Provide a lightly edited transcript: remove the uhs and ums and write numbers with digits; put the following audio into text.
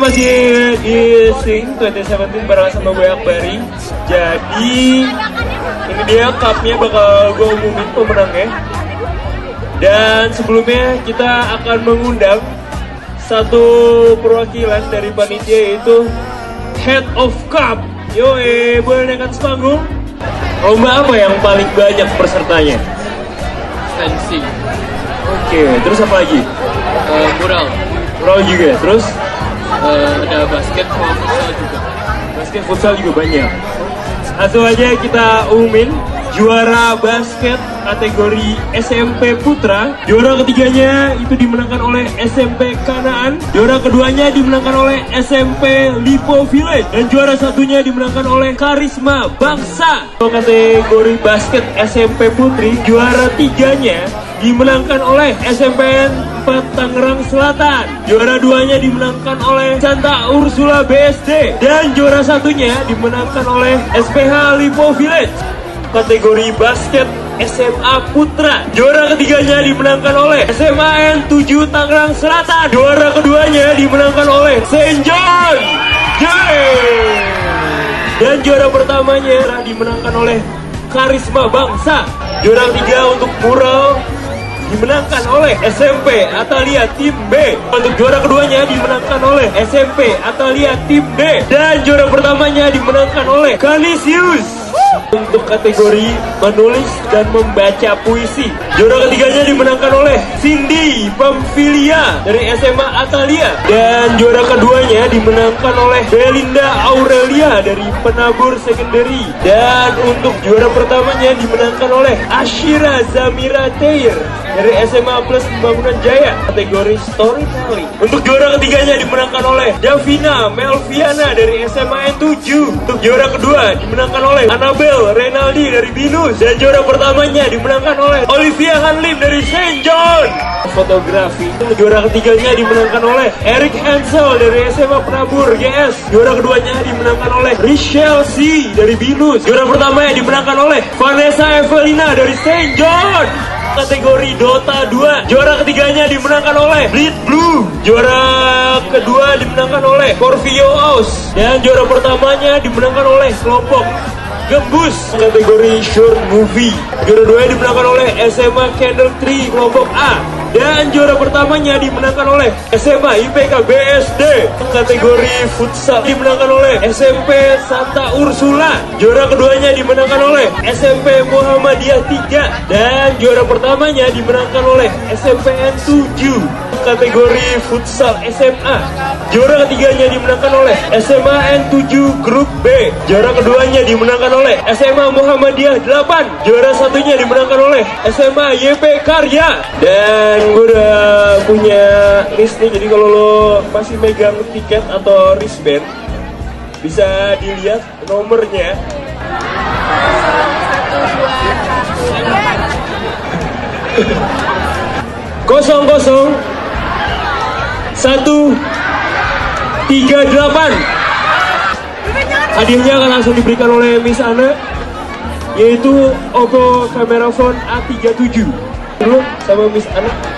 masih di Sing 2017 bareng sama gue Akbari. Jadi ini dia cupnya bakal gue umumin pemenangnya. Dan sebelumnya kita akan mengundang satu perwakilan dari panitia, yaitu Head of Cup. Yoi, boleh naikkan sepanggung. Lomba apa yang paling banyak pesertanya? Fencing. Oke, terus apa lagi? Mural. Mural juga, terus? Ada basket sama futsal juga. Basket futsal juga banyak. Langsung aja kita umumin juara basket kategori SMP Putra. Juara ketiganya itu dimenangkan oleh SMP Kanaan. Juara keduanya dimenangkan oleh SMP Lipo Village. Dan juara satunya dimenangkan oleh Karisma Bangsa. Kategori basket SMP Putri, juara tiganya dimenangkan oleh SMPN 4 Tangerang Selatan. Juara duanya dimenangkan oleh Santa Ursula BSD. Dan juara satunya dimenangkan oleh SPH Lipo Village. Kategori basket SMA Putra, juara ketiganya dimenangkan oleh SMA N7 Tangerang Selatan. Juara keduanya dimenangkan oleh Saint John. Dan juara pertamanya dimenangkan oleh Karisma Bangsa. Juara ketiga untuk mural dimenangkan oleh SMP Atalia Tim B. Untuk juara keduanya dimenangkan oleh SMP Atalia Tim D. Dan juara pertamanya dimenangkan oleh Canisius. Untuk kategori menulis dan membaca puisi, juara ketiganya dimenangkan oleh Cindy Pamfilia dari SMA Atalia. Dan juara keduanya dimenangkan oleh Belinda Aurelia dari Penabur Secondary. Dan untuk juara pertamanya dimenangkan oleh Ashira Zamira Teir dari SMA Plus Pembangunan Jaya, kategori storytelling. Untuk juara ketiganya dimenangkan oleh Davina Melviana dari SMA N7. Untuk juara kedua dimenangkan oleh Annabel Renaldi dari Binus. Dan juara pertamanya dimenangkan oleh Olivia Hanlim dari Saint John. Fotografi, juara ketiganya dimenangkan oleh Eric Hansel dari SMA Penabur GS. Juara keduanya dimenangkan oleh Richelle C dari Binus. Juara pertamanya dimenangkan oleh Vanessa Evelina dari Saint John. Kategori Dota 2, juara ketiganya dimenangkan oleh Bleed Blue. Juara kedua dimenangkan oleh Corvio Aus. Dan juara pertamanya dimenangkan oleh kelompok Gembus kategori short movie. Juara dua dimenangkan oleh SMA Candle Tree kelompok A. Dan juara pertamanya dimenangkan oleh SMA IPK BSD kategori futsal, dimenangkan oleh SMP Santa Ursula. Juara keduanya dimenangkan oleh SMP Muhammadiyah 3. Dan juara pertamanya dimenangkan oleh SMPN 7 kategori futsal SMA. Juara ketiganya dimenangkan oleh SMA N7 Grup B. Juara keduanya dimenangkan oleh SMA Muhammadiyah 8. Juara satunya dimenangkan oleh SMA YP Karya. Dan gue udah punya list nih, jadi kalau lo masih megang tiket atau wristband bisa dilihat nomornya. Kosong 138. Hadiahnya akan langsung diberikan oleh Miss Ana, yaitu Oppo Camera Phone A37. Dulu sama Miss Ana.